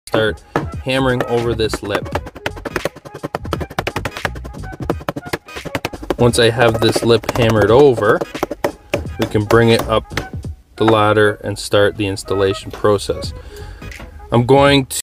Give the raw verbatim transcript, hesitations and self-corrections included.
start hammering over this lip. Once I have this lip hammered over, we can bring it up the ladder and start the installation process. I'm going to